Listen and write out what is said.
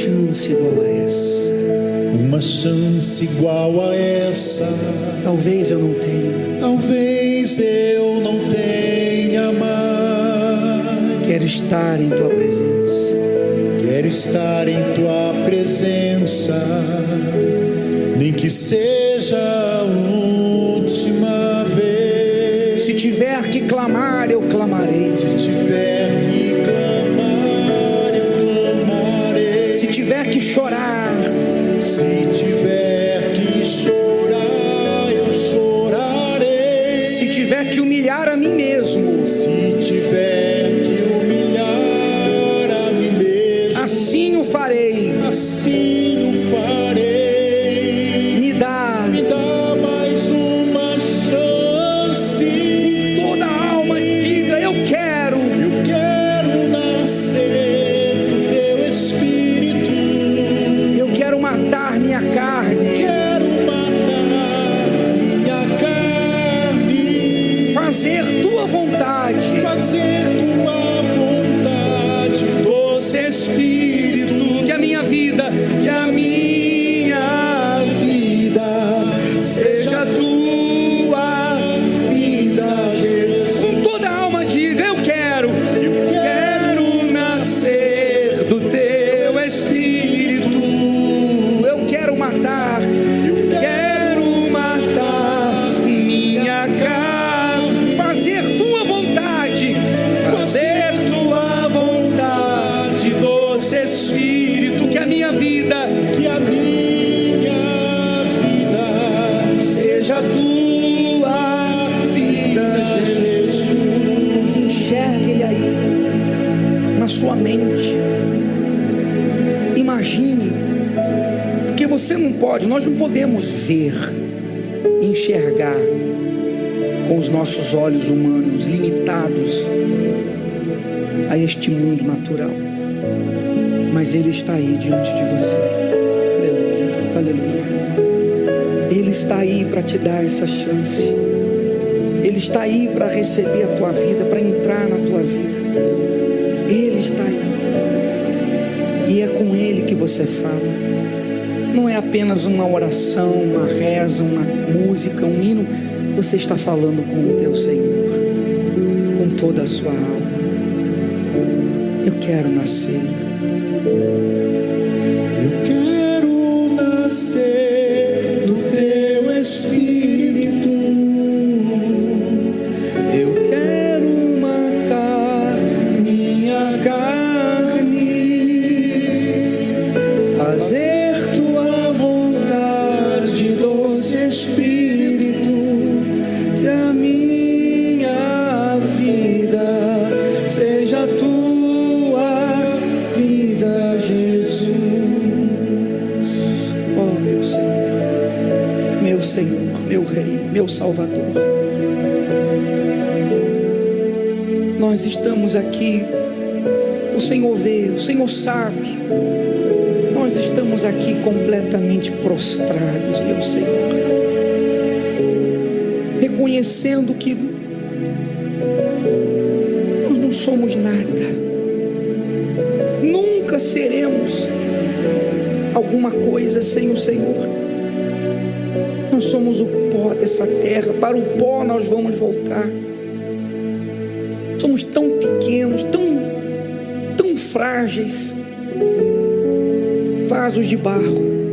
chance igual a essa. Uma chance igual a essa. Talvez eu não tenha. Talvez eu não tenha mais. Quero estar em tua presença. Quero estar em tua presença. Nem que seja a última vez. Se tiver que clamar, eu clamarei. Se tiver que clamar, eu clamarei. Se tiver que chorar, se tiver que chorar, eu chorarei. Se tiver que humilhar a mim mesmo, se tiver que humilhar a mim mesmo, assim o farei. Assim o farei. Me dá mais uma chance. Toda alma diga: eu quero. Eu quero nascer do teu Espírito. Eu quero matar minha carne. Quero matar minha carne. Fazer tua vontade. Fazer tua vontade, doce Espírito. Que a minha vida, que a minha vida seja tua vida, Jesus. Com toda a alma diga: eu quero. Eu quero nascer do teu Espírito. Eu quero matar. Eu quero matar minha carne. Fazer tua vontade. Fazer tua vontade, doce Espírito. Que a minha vida, que a minha vida seja tua vida, Jesus. Enxergue ele aí, na sua mente. Imagine, porque você não pode, nós não podemos ver, enxergar com os nossos olhos humanos, limitados a este mundo natural. Mas Ele está aí diante de você. Aleluia, aleluia. Ele está aí para te dar essa chance. Ele está aí para receber a tua vida, para entrar na tua vida. Ele está aí. E é com Ele que você fala. Não é apenas uma oração, uma reza, uma música, um hino. Você está falando com o teu Senhor, com toda a sua alma. Eu quero nascer. Eu quero nascer do teu Espírito. Eu quero matar minha carne, fazer tua vontade, doce Espírito. Que a minha vida seja tua vida, Jesus. Oh, meu Senhor, meu Rei, meu Salvador. Nós estamos aqui, o Senhor vê, o Senhor sabe. Nós estamos aqui completamente prostrados, meu Senhor, reconhecendo que nós não somos nada, nunca seremos alguma coisa sem o Senhor. Nós somos o pó dessa terra, para o pó nós vamos voltar. Somos tão pequenos, tão frágeis, vasos de barro.